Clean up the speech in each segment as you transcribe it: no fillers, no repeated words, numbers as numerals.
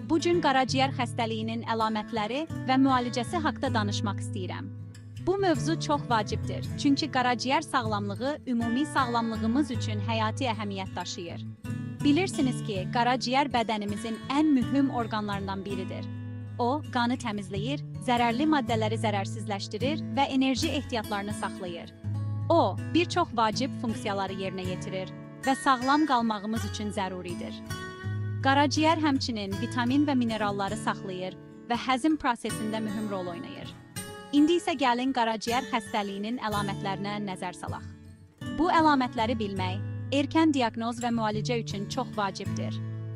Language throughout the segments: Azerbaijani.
Bu gün qaraciyər xəstəliyinin əlamətləri və müalicəsi haqqında danışmaq istəyirəm. Bu mövzu çox vacibdir, çünki qaraciyər sağlamlığı ümumi sağlamlığımız üçün həyati əhəmiyyət daşıyır. Bilirsiniz ki, qaraciyər bədənimizin ən mühüm orqanlarından biridir. O, qanı təmizləyir, zərərli maddələri zərərsizləşdirir və enerji ehtiyatlarını saxlayır. O, bir çox vacib funksiyaları yerinə yetirir və sağlam qalmağımız üçün zəruridir. Qaraciyər həmçinin vitamin və mineralları saxlayır və həzm prosesində mühüm rol oynayır. İndi isə gəlin qaraciyər xəstəliyinin əlamətlərinə nəzər salaq. Bu əlamətləri bilmək, erkən diaqnoz və müalicə üçün çox vacibdir.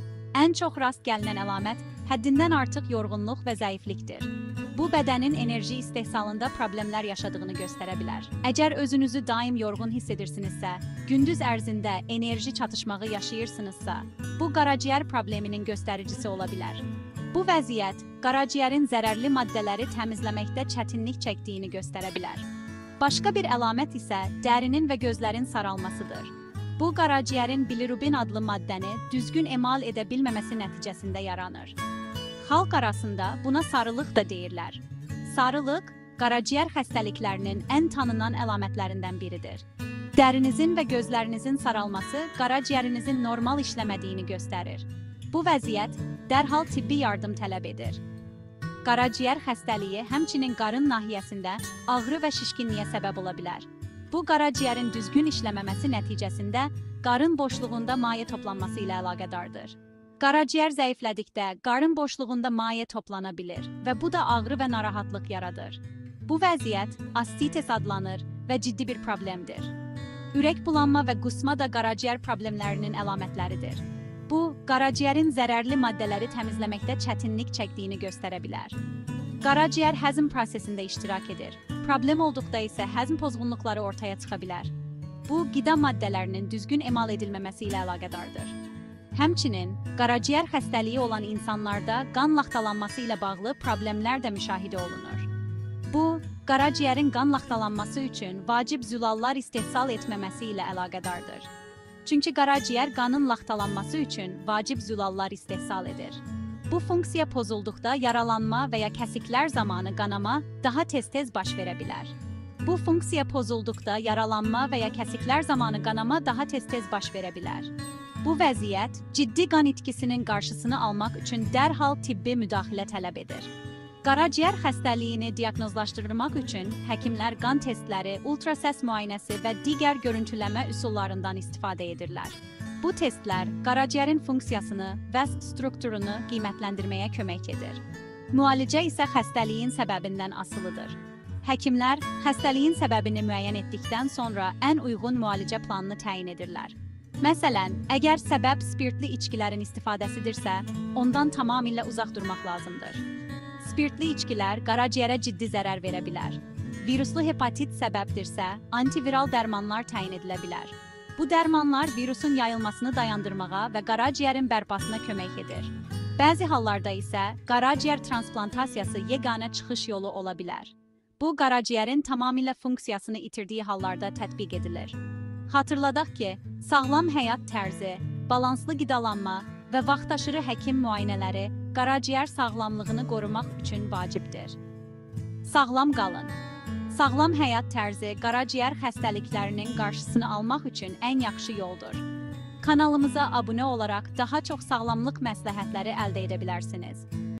Ən çox rast gəlinən əlamət həddindən artıq yorğunluq və zəiflikdir. Bu, bədənin enerji istehsalında problemlər yaşadığını göstərə bilər. Əgər özünüzü daim yorğun hiss edirsinizsə, gündüz ərzində enerji çatışmağı yaşayırsınızsa, bu qaraciyər probleminin göstəricisi ola bilər. Bu vəziyyət, qaraciyərin zərərli maddələri təmizləməkdə çətinlik çəkdiyini göstərə bilər. Başqa bir əlamət isə dərinin və gözlərin saralmasıdır. Bu, qaraciyərin bilirubin adlı maddəni düzgün emal edə bilməməsi nəticəsində yaranır. Xalq arasında buna sarılıq da deyirlər. Sarılıq, qaraciyər xəstəliklərinin ən tanınan əlamətlərindən biridir. Dərinizin və gözlərinizin saralması qaraciyərinizin normal işləmədiyini göstərir. Bu vəziyyət dərhal tibbi yardım tələb edir. Qaraciyər xəstəliyi həmçinin qarın nahiyəsində ağrı və şişkinliyə səbəb ola bilər. Bu, qaraciyərin düzgün işləməməsi nəticəsində qarın boşluğunda maye toplanması ilə əlaqədardır. Qaraciyər zəiflədikdə qarın boşluğunda maye toplana bilir və bu da ağrı və narahatlıq yaradır. Bu vəziyyət astites adlanır və ciddi bir problemdir. Ürək bulanma və qusma da qaraciyər problemlərinin əlamətləridir. Bu, qaraciyərin zərərli maddələri təmizləməkdə çətinlik çəkdiyini göstərə bilər. Qaraciyər həzm prosesində iştirak edir. Problem olduqda isə həzm pozğunluqları ortaya çıxa bilər. Bu, qida maddələrinin düzgün emal edilməməsi ilə əlaqədardır. Həmçinin, qaraciyər xəstəliyi olan insanlarda qan laxtalanması ilə bağlı problemlər də müşahidə olunur. Bu, qaraciyərin qan laxtalanması üçün vacib zülallar istehsal etməməsi ilə əlaqədardır. Çünki qaraciyər qanın laxtalanması üçün vacib zülallar istehsal edir. Bu funksiya pozulduqda yaralanma və ya kəsiklər zamanı qanama daha tez-tez baş verə bilər. Bu funksiya pozulduqda yaralanma və ya kəsiklər zamanı qanama daha tez-tez baş verə bilər. Bu vəziyyət ciddi qan itkisinin qarşısını almaq üçün dərhal tibbi müdaxilə tələb edir. Qaraciyər xəstəliyini diaqnozlaşdırmaq üçün həkimlər qan testləri, ultrasəs müayinəsi və digər görüntüləmə üsullarından istifadə edirlər. Bu testlər qaraciyərin funksiyasını və strukturunu qiymətləndirməyə kömək edir. Müalicə isə xəstəliyin səbəbindən asılıdır. Həkimlər xəstəliyin səbəbini müəyyən etdikdən sonra ən uyğun müalicə planını təyin edirlər. Məsələn, əgər səbəb spirtli içkilərin istifadəsidirsə, ondan tamamilə uzaq durmaq lazımdır. Spirtli içkilər qaraciyərə ciddi zərər verə bilər. Viruslu hepatit səbəbdirsə, antiviral dərmanlar təyin edilə bilər. Bu dərmanlar virusun yayılmasını dayandırmağa və qaraciyərin bərpasına kömək edir. Bəzi hallarda isə qaraciyər transplantasiyası yeganə çıxış yolu ola bilər. Bu, qaraciyərin tamamilə funksiyasını itirdiyi hallarda tətbiq edilir. Xatırladaq ki, sağlam həyat tərzi, balanslı qidalanma və vaxtaşırı həkim müayinələri qaraciyər sağlamlığını qorumaq üçün vacibdir. Sağlam qalın. Sağlam həyat tərzi qaraciyər xəstəliklərinin qarşısını almaq üçün ən yaxşı yoldur. Kanalımıza abunə olaraq daha çox sağlamlıq məsləhətləri əldə edə bilərsiniz.